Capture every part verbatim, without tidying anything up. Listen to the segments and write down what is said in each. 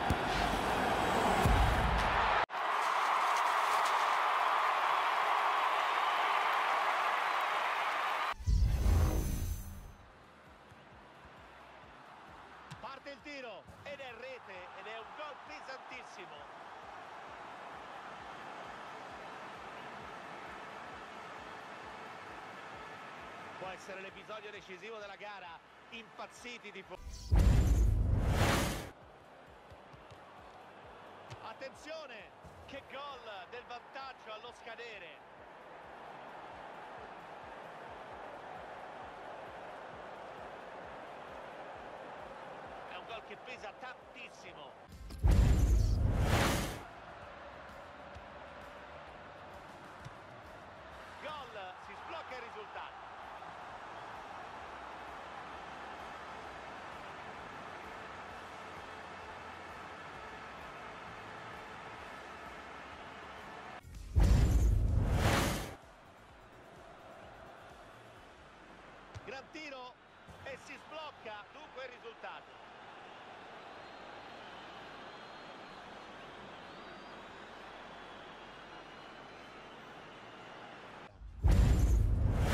Parte il tiro ed è rete ed è un gol pesantissimo. Può essere l'episodio decisivo della gara. Impazziti di attenzione, che gol del vantaggio allo scadere. È un gol che pesa tantissimo. Gol, si sblocca il risultato. Gran tiro e si sblocca dunque il risultato.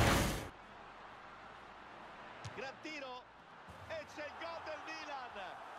Gran tiro e c'è il gol del Milan.